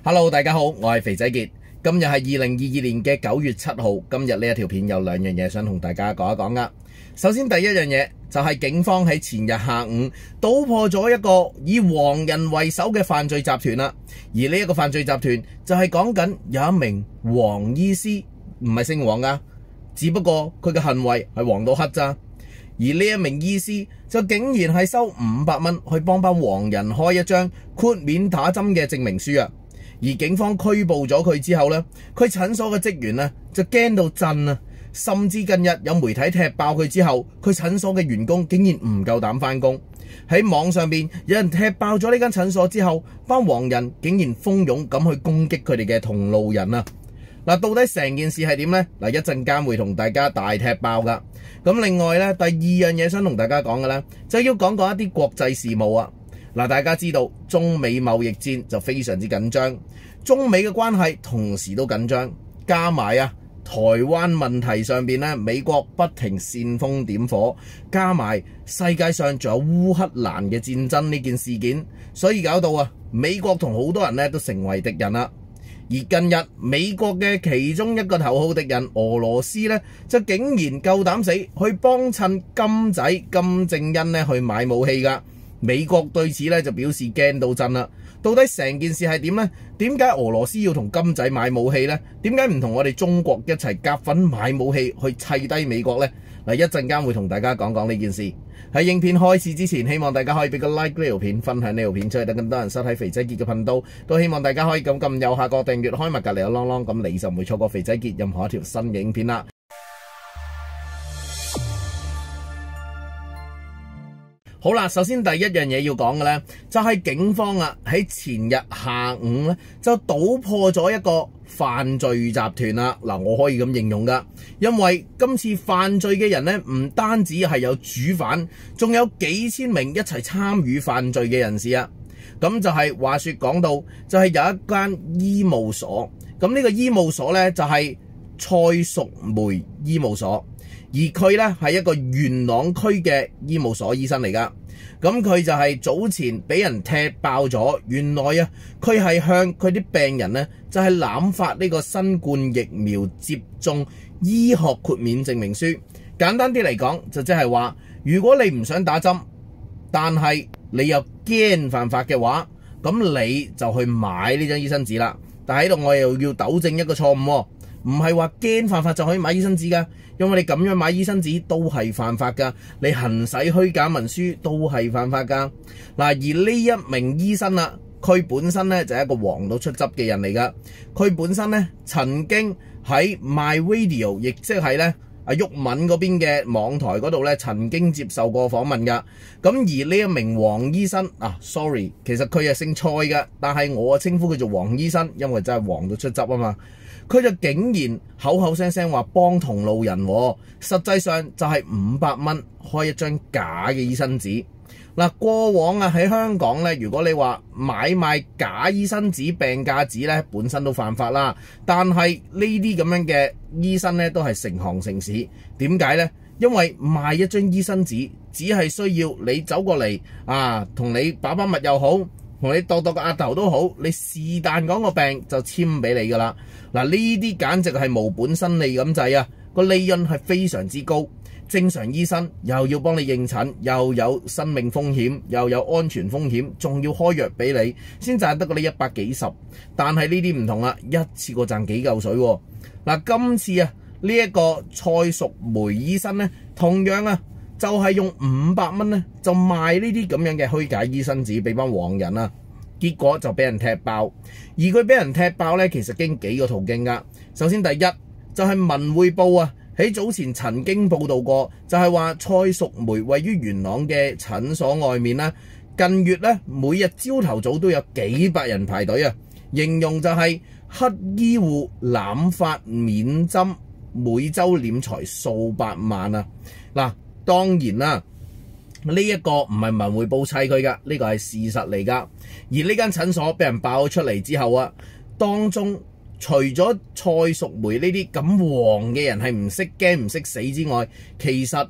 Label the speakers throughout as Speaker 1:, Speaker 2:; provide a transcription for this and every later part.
Speaker 1: Hello， 大家好，我係肥仔傑。今日係2022年嘅9月7號。今日呢一條片有兩樣嘢想同大家講一講噶。首先第一樣嘢就係警方喺前日下午搗破咗一個以黃人為首嘅犯罪集團啦。而呢一個犯罪集團就係講緊有一名黃醫師，唔係姓黃噶，只不過佢嘅行為係黃到黑咋。而呢一名醫師就竟然係收500蚊去幫班黃人開一張豁免打針嘅證明書啊！而警方拘捕咗佢之後呢，佢診所嘅職員呢就驚到震啊！甚至近日有媒體踢爆佢之後，佢診所嘅員工竟然唔夠膽返工。喺網上邊有人踢爆咗呢間診所之後，班黃人竟然蜂擁咁去攻擊佢哋嘅同路人啊！嗱，到底成件事係點呢？嗱，一陣間會同大家大踢爆噶。咁另外呢，第二樣嘢想同大家講嘅呢，就要講一啲國際事務啊。嗱，大家知道中美貿易戰就非常之緊張，中美嘅關係同時都緊張，加埋台灣問題上邊呢，美國不停煽風點火，加埋世界上仲有烏克蘭嘅戰爭呢件事件，所以搞到美國同好多人呢都成為敵人啦。而近日美國嘅其中一個頭號敵人俄羅斯呢，就竟然夠膽死去幫襯金仔金正恩呢去買武器噶。美國對此呢就表示驚到震啦。到底成件事係點呢？點解俄羅斯要同金仔買武器呢？點解唔同我哋中國一齊夾份買武器去砌低美國呢？嗱，一陣間會同大家講講呢件事。喺影片開始之前，希望大家可以俾個 like 呢條片，分享呢條片出去，等更多人收睇肥仔傑嘅頻道。都希望大家可以撳右下角訂閱，開埋隔離有啷啷，咁你就唔會錯過肥仔傑任何一條新嘅影片啦。好啦，首先第一樣嘢要講嘅呢，就係警方喺前日下午呢，就搗破咗一個犯罪集團啦。嗱，我可以咁形容噶，因為今次犯罪嘅人呢，唔單止係有主犯，仲有幾千名一齊參與犯罪嘅人士啊。咁就係話說講到，就係有一間醫務所，咁呢個醫務所呢，就係蔡淑梅醫務所。而佢呢係一個元朗區嘅醫務所醫生嚟噶，咁佢就係早前俾人踢爆咗，原來佢係向佢啲病人呢，就係濫發呢個新冠疫苗接種醫學豁免證明書。簡單啲嚟講，就即係話，如果你唔想打針，但係你又驚犯法嘅話，咁你就去買呢張醫生紙啦。但喺度我又要糾正一個錯誤，唔係話驚犯法就可以買醫生紙噶。因為你咁樣買醫生紙都係犯法噶，你行使虛假文書都係犯法噶。嗱，而呢一名醫生佢本身呢就係一個黃到出汁嘅人嚟噶。佢本身呢曾經喺 MyRadio， 亦即係呢阿毓民嗰邊嘅網台嗰度呢曾經接受過訪問噶。咁而呢一名黃醫生sorry， 其實佢係姓蔡噶，但係我稱呼佢做黃醫生，因為真係黃到出汁啊嘛。佢就竟然口口聲聲話幫同路人，實際上就係500蚊開一張假嘅醫生紙。嗱，過往喺香港呢，如果你話買賣假醫生紙、病假紙呢，本身都犯法啦。但係呢啲咁樣嘅醫生呢，都係成行成市。點解呢？因為賣一張醫生紙，只係需要你走過嚟同你把脈又好，同你度個額頭都好，你是但講個病就簽俾你噶啦。嗱，呢啲簡直係無本生利咁滯個利潤係非常之高。正常醫生又要幫你應診，又有生命風險，又有安全風險，仲要開藥俾你，先賺得嗰啲100幾十。但係呢啲唔同啦，一次過賺幾嚿水。嗱，今次呢一個蔡淑梅醫生呢，同樣就係用500蚊呢，就賣呢啲咁樣嘅虛假醫生紙俾班黃人結果就俾人踢爆。而佢俾人踢爆呢，其實經幾個途徑噶。首先第一就係文匯報喺早前曾經報道過，就係話蔡淑梅位於元朗嘅診所外面近月每日朝頭早都有幾百人排隊形容就係黑醫護濫發免針，每週斂財數百萬嗱，當然啦，呢一個唔係文匯報砌佢噶，呢個係事實嚟噶。而呢間診所俾人爆出嚟之後當中除咗蔡淑梅呢啲咁黃嘅人係唔識驚唔識死之外，其實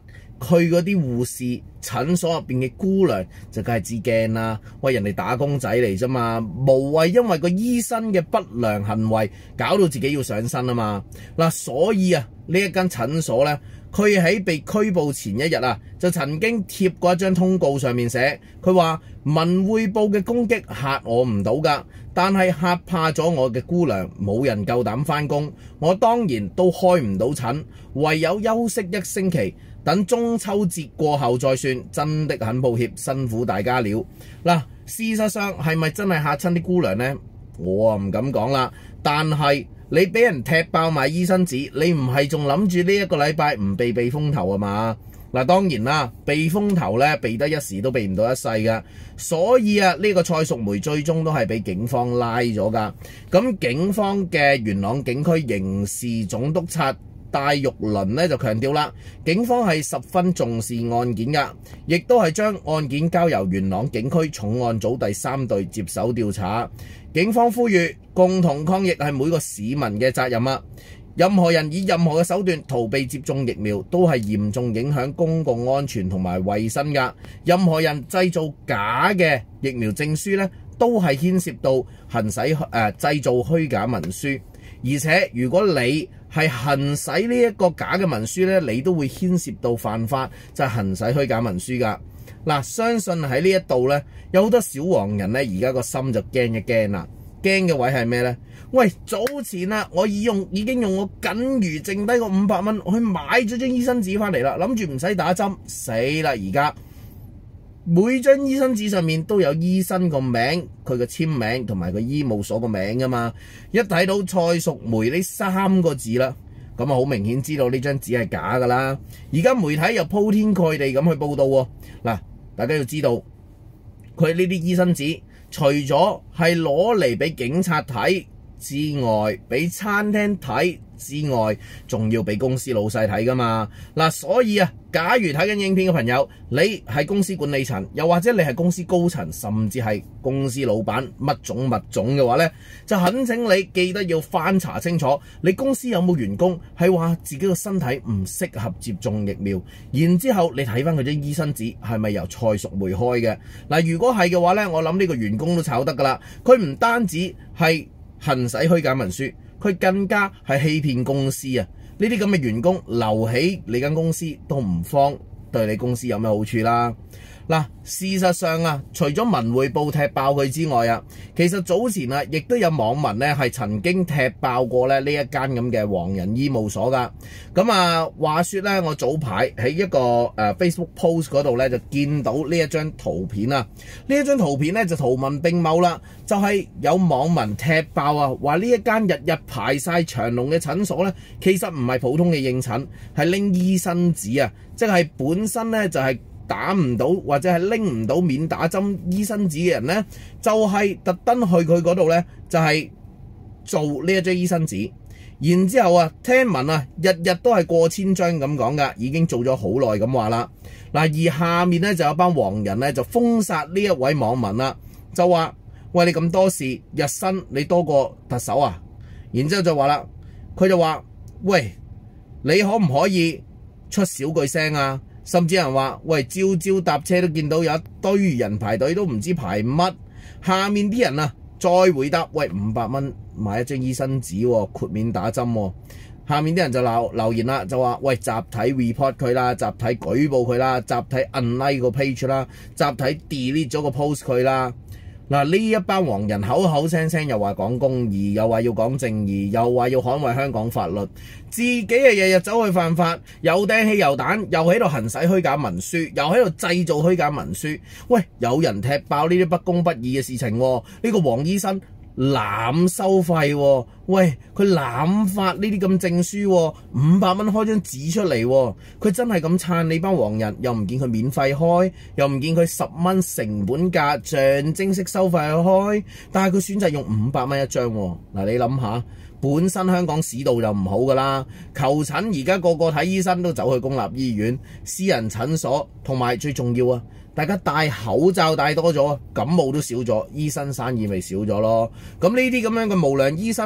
Speaker 1: 佢嗰啲護士診所入邊嘅姑娘就梗係知驚啦。喂，人哋打工仔嚟啫嘛，無謂因為個醫生嘅不良行為搞到自己要上身啊嘛。嗱，所以啊，呢一間診所呢，佢喺被拘捕前一日啊，就曾經貼過一張通告，上面寫佢話文匯報嘅攻擊嚇我唔到㗎，但係嚇怕咗我嘅姑娘，冇人夠膽返工，我當然都開唔到診，唯有休息1星期，等中秋節過後再算，真的很抱歉，辛苦大家了。嗱，事實上係咪真係嚇親啲姑娘呢？我啊唔敢講啦，但係你俾人踢爆埋醫生紙，你唔係仲諗住呢一個禮拜唔被避風頭啊嘛？嗱，當然啦，避風頭咧避得一時都避唔到一世噶，所以啊呢個蔡淑梅最終都係俾警方拉咗噶。咁警方嘅元朗警區刑事總督察戴玉麟咧就強調啦，警方係十分重視案件噶，亦都係將案件交由元朗警區重案組第3隊接手調查。警方呼籲共同抗疫係每個市民嘅責任啊！任何人以任何嘅手段逃避接種疫苗，都係嚴重影響公共安全同埋衛生噶。任何人製造假嘅疫苗證書咧，都係牽涉到行使製造虛假文書。而且如果你係行使呢一個假嘅文書咧，你都會牽涉到犯法，就係行使虛假文書噶。嗱，相信喺呢一度咧，有好多小黃人咧，而家個心就驚一驚啦。驚嘅位係咩呢？喂，早前啊，我已經用我僅餘剩低個500蚊去買咗張醫生紙翻嚟啦，諗住唔使打針，死啦！而家每張醫生紙上面都有醫生個名、佢個簽名同埋個醫務所個名噶嘛，一睇到蔡淑梅呢3個字啦，咁啊好明顯知道呢張紙係假噶啦。而家媒體又鋪天蓋地咁去報道喎。嗱，大家要知道，佢呢啲醫生紙除咗係攞嚟俾警察睇之外，俾餐廳睇之外，仲要俾公司老細睇噶嘛。嗱，所以啊，假如睇緊影片嘅朋友，你係公司管理層，又或者你係公司高層，甚至係公司老闆乜種物種嘅話呢，就懇請你記得要翻查清楚，你公司有冇員工係話自己個身體唔適合接種疫苗，然之後你睇翻佢張醫生紙係咪由蔡淑梅開嘅。嗱，如果係嘅話呢，我諗呢個員工都炒得噶啦。佢唔單止係行使虛假文書，佢更加係欺騙公司啊！呢啲咁嘅員工留喺你間公司都唔慌，對你公司有咩好處啦？嗱，事實上啊，除咗文匯報踢爆佢之外啊，其實早前啊，亦都有網民咧係曾經踢爆過咧呢一間咁嘅黃仁醫務所噶。咁啊，話說咧，我早排喺一個Facebook post 嗰度咧就見到呢一張圖片啊。呢一張圖片咧就圖文並茂啦，就係有網民踢爆啊，話呢一間日日排晒長龍嘅診所咧，其實唔係普通嘅應診，係拎醫生紙啊，即係本身咧就係打唔到或者係拎唔到免打針醫生紙嘅人呢，就係特登去佢嗰度呢，就係做呢一張醫生紙。然之後啊，聽聞啊，日日都係過千張咁講噶，已經做咗好耐咁話啦。嗱，而下面呢，就有班黃人呢，就封殺呢一位網民啦，就話：喂，你咁多事，日薪你多過特首啊？然之後就話啦，佢就話：喂，你可唔可以出少句聲啊？甚至有人話：喂，朝朝搭車都見到有一堆人排隊，都唔知排乜。下面啲人啊，再回答：喂，500蚊買一張醫生紙喎，豁免打針喎。下面啲人就留言啦，就話：喂，集體 report 佢啦，集體舉報佢啦，集體 unlike 個 page 啦，集體 delete 咗個 post 佢啦。嗱，呢一班黃人口口聲聲又話講公義，又話要講正義，又話要捍衛香港法律，自己係日日走去犯法，又掟汽油彈，又喺度行使虛假文書，又喺度製造虛假文書。喂，有人踢爆呢啲不公不義嘅事情喎，呢個黃醫生濫收費喎，喂，佢濫發呢啲咁證書喎，500蚊開張紙出嚟喎，佢真係咁撐你班黃人，又唔見佢免費開，又唔見佢10蚊成本價象徵式收費去開，但係佢選擇用500蚊一張喎。嗱，你諗下，本身香港市道就唔好噶啦，求診而家個個睇醫生都走去公立醫院、私人診所，同埋最重要啊，大家戴口罩戴多咗，感冒都少咗，醫生生意咪少咗咯。咁呢啲咁樣嘅無良醫生啊，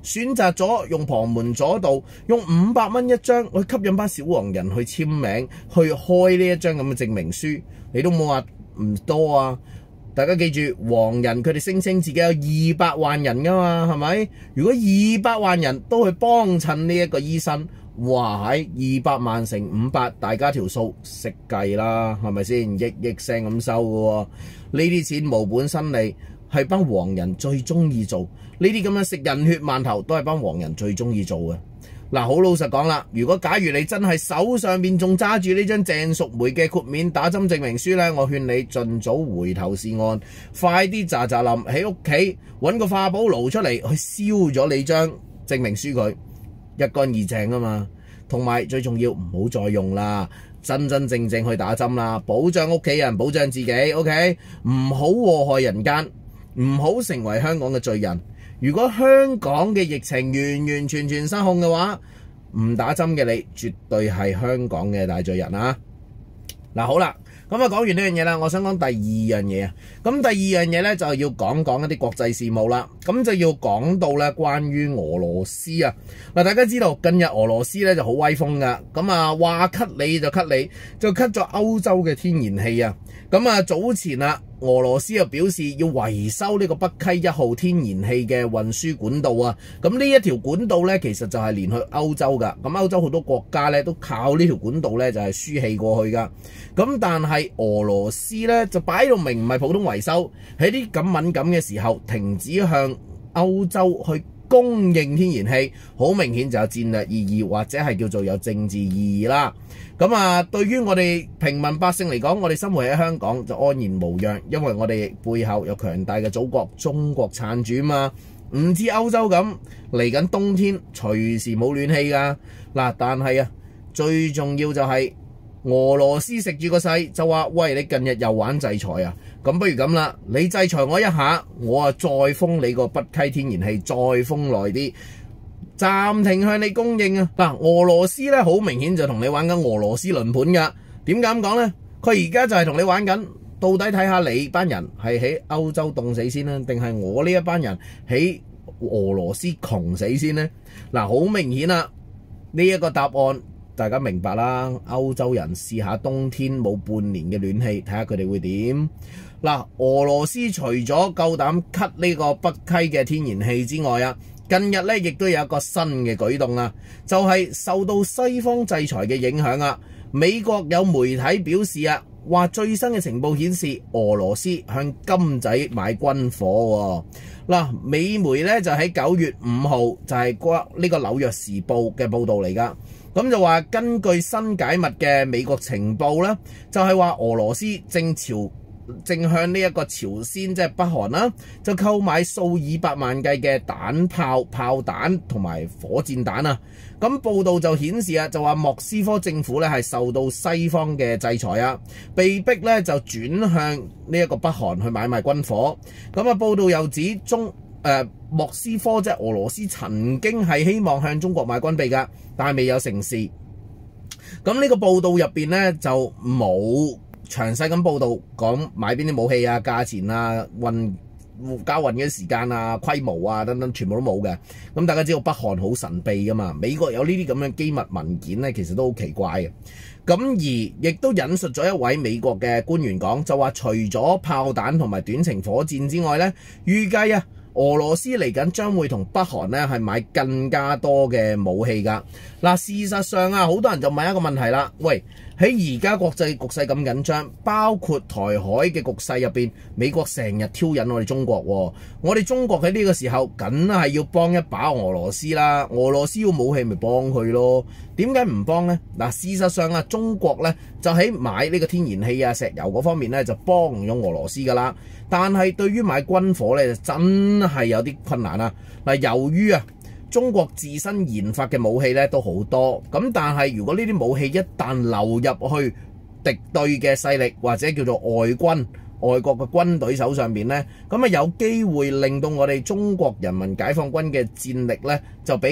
Speaker 1: 選擇咗用旁門左道，用500蚊一張去吸引班小黃人去簽名，去開呢一張咁嘅證明書，你都冇話唔多啊！大家記住，黃人佢哋聲稱自己有200萬人噶嘛，係咪？如果200萬人都去幫襯呢一個醫生，哇喺200萬乘500，大家條數識計啦，係咪先？億聲咁收嘅喎，呢啲錢無本生利，係班黃人最中意做。呢啲咁樣食人血饅頭，都係班黃人最中意做嘅。嗱，好老實講啦，如果假如你真係手上邊仲揸住呢張鄭淑梅嘅豁免打針證明書呢，我勸你盡早回頭是岸，快啲喳喳臨喺屋企揾個化寶爐出嚟去燒咗你張證明書佢，一乾二淨啊嘛。同埋最重要，唔好再用啦，真真正正去打針啦，保障屋企人，保障自己 ，OK， 唔好禍害人間，唔好成為香港嘅罪人。如果香港嘅疫情完完全全失控嘅話，唔打針嘅你絕對係香港嘅大罪人啊！嗱，好啦，咁啊講完呢樣嘢啦，我想講第二樣嘢啊。咁第二樣嘢呢，就要講一啲國際事務啦。咁就要講到呢關於俄羅斯啊。嗱，大家知道近日俄羅斯呢就好威風噶，咁啊話 cut 你就 cut 你，就 cut 咗歐洲嘅天然氣啊。咁啊早前啊，俄羅斯又表示要維修呢個北溪1號天然氣嘅運輸管道啊。咁呢一條管道呢，其實就係連去歐洲噶。咁歐洲好多國家呢，都靠呢條管道呢，就係輸氣過去噶。咁但係俄羅斯呢，就擺到明唔係普通維修，喺啲咁敏感嘅時候停止向歐洲去供應天然氣，好明顯就有戰略意義，或者係叫做有政治意義啦。咁啊，對於我哋平民百姓嚟講，我哋生活喺香港就安然無恙，因為我哋背後有強大嘅祖國中國撐住嘛。唔似歐洲咁嚟緊冬天隨時冇暖氣噶。嗱，但係啊，最重要就係俄羅斯食住個勢就話：喂，你近日又玩制裁啊？咁不如咁啦，你制裁我一下，我啊再封你個北溪天然氣，再封耐啲，暫停向你供應啊！嗱，俄羅斯咧好明顯就同你玩緊俄羅斯輪盤噶。點解咁講呢？佢而家就係同你玩緊，到底睇下你班人係喺歐洲凍死先啦，定係我呢一班人喺俄羅斯窮死先呢？嗱，好明顯啦，呢一個答案大家明白啦。歐洲人試下冬天冇半年嘅暖氣，睇下佢哋會點。嗱，俄羅斯除咗夠膽 cut 呢個北溪嘅天然氣之外啊，近日咧亦都有一個新嘅舉動啊，就係受到西方制裁嘅影響啊。美國有媒體表示啊，話最新嘅情報顯示俄羅斯向金仔買軍火喎。嗱，美媒咧就喺9月5號就係呢個紐約時報嘅報導嚟㗎。咁就話根據新解密嘅美國情報咧，就係話俄羅斯正向呢一個朝鮮即係北韓啦，就購買數以百萬計嘅彈炮、炮彈同埋火箭彈啊。咁報道就顯示啊，就話莫斯科政府咧係受到西方嘅制裁啊，被逼咧就轉向呢一個北韓去買賣軍火。咁啊，報道又指莫斯科即係俄羅斯曾經係希望向中國買軍備㗎，但係未有成事。咁呢個報道入邊咧就冇詳細咁報導講買邊啲武器啊、價錢啊、交運嘅時間啊、規模啊等等，全部都冇嘅。咁大家知道北韓好神秘噶嘛，美國有呢啲咁樣機密文件咧，其實都好奇怪嘅。咁而亦都引述咗一位美國嘅官員講，就話除咗炮彈同埋短程火箭之外咧，預計啊俄羅斯嚟緊將會同北韓咧係買更加多嘅武器㗎。嗱，事實上啊，好多人就問一個問題啦，喂，喺而家國際局勢咁緊張，包括台海嘅局勢入邊，美國成日挑釁我哋中國喎，我哋中國喺呢個時候梗係要幫一把俄羅斯啦，俄羅斯要武器咪幫佢咯，點解唔幫呢？嗱，事實上啊，中國呢就喺買呢個天然氣啊、石油嗰方面呢就幫咗俄羅斯噶啦，但係對於買軍火呢，就真係有啲困難啊！嗱，由於啊中國自身研發嘅武器咧都好多，咁但係如果呢啲武器一旦流入去敵對嘅勢力或者叫做外國嘅軍隊手上邊呢，咁啊有機會令到我哋中國人民解放軍嘅戰力呢就俾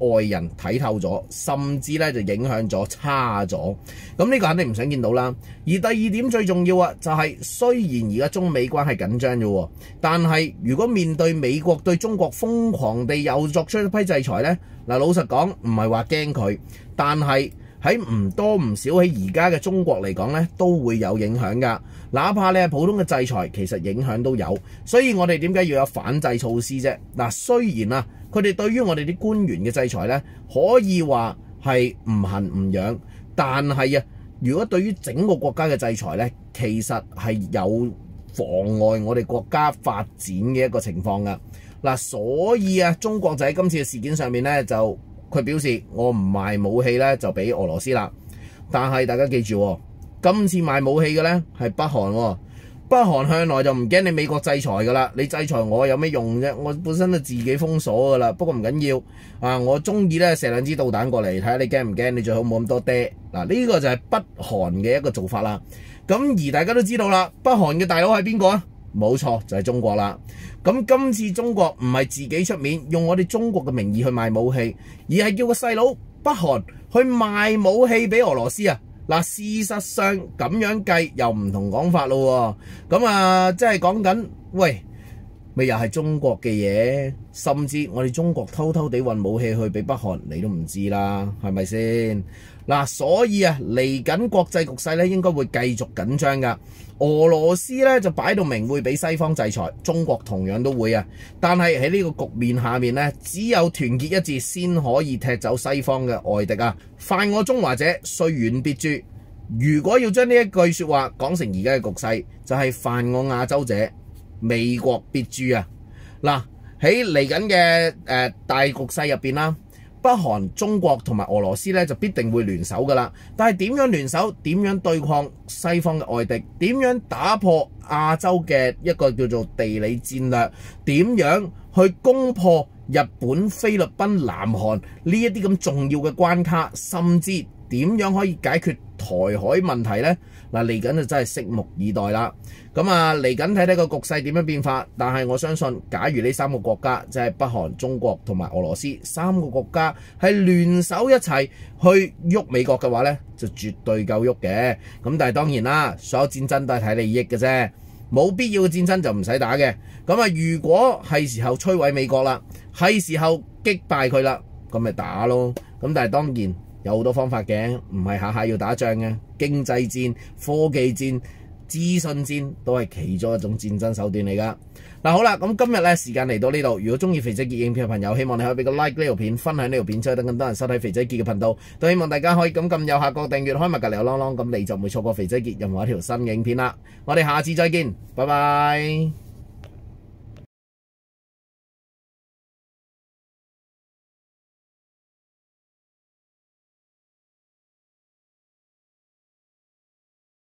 Speaker 1: 外人睇透咗，甚至咧就影響咗差咗。咁呢個肯定唔想見到啦。而第二點最重要啊，就係雖然而家中美關係緊張啫，但係如果面對美國對中國瘋狂地又作出一批制裁呢，嗱老實講唔係話驚佢，但係喺唔多唔少喺而家嘅中國嚟講呢，都會有影響㗎。哪怕你係普通嘅制裁，其實影響都有。所以我哋點解要有反制措施啫？嗱，雖然啊，佢哋對於我哋啲官員嘅制裁呢，可以話係唔痕唔癢，但係啊，如果對於整個國家嘅制裁呢，其實係有妨礙我哋國家發展嘅一個情況㗎。嗱，所以啊，中國就喺今次嘅事件上面呢，就佢表示我唔賣武器呢，就俾俄羅斯啦。但係大家記住，今次賣武器嘅呢係北韓。北韓向來就唔驚你美國制裁㗎啦，你制裁我有咩用啫？我本身都自己封鎖㗎啦。不過唔緊要啊，我中意呢射兩支導彈過嚟，睇下你驚唔驚？你最好冇咁多嗲。嗱，呢個就係北韓嘅一個做法啦。咁而大家都知道啦，北韓嘅大佬係邊個啊？冇錯，就係中國啦。咁今次中國唔係自己出面用我哋中國嘅名義去賣武器，而係叫個細佬北韓去賣武器俾俄羅斯啊！嗱，事實上咁樣計又唔同講法咯喎。咁啊，即係講緊，喂，咪又係中國嘅嘢，甚至我哋中國偷偷地運武器去俾北韓，你都唔知啦，係咪先？嗱，所以啊，嚟緊國際局勢咧，應該會繼續緊張噶。俄羅斯咧就擺到明會俾西方制裁，中國同樣都會啊。但係喺呢個局面下面咧，只有團結一致先可以踢走西方嘅外敵啊！犯我中華者，雖遠必誅。如果要將呢一句説話講成而家嘅局勢，就係犯我亞洲者，美國必誅啊！嗱，喺嚟緊嘅大局勢入邊啦。北韓、中國同埋俄羅斯咧就必定會聯手噶啦，但係點樣聯手？點樣對抗西方嘅外敵？點樣打破亞洲嘅一個叫做地理戰略？點樣去攻破日本、菲律賓、南韓呢一啲咁重要嘅關卡？甚至點樣可以解決台海問題呢？嗱，嚟緊就真係拭目以待啦。咁啊，嚟緊睇睇個局勢點樣變化。但係我相信，假如呢三個國家，即係北韓、中國同埋俄羅斯三個國家係聯手一齊去喐美國嘅話呢，就絕對夠喐嘅。咁但係當然啦，所有戰爭都係睇利益嘅啫，冇必要嘅戰爭就唔使打嘅。咁啊，如果係時候摧毀美國啦，係時候擊敗佢啦，咁咪打咯。咁但係當然有好多方法嘅，唔係下下要打仗嘅。經濟戰、科技戰、資訊戰都係其中一種戰爭手段嚟噶。嗱，好啦，咁今日咧時間嚟到呢度，如果中意肥仔傑影片嘅朋友，希望你可以俾個 like 呢條片，分享呢條片，再等更多人收睇肥仔傑嘅頻道。都希望大家可以撳右下角訂閱，開埋隔離有啷啷，咁你就唔會錯過肥仔傑任何一條新嘅影片啦。我哋下次再見，拜拜。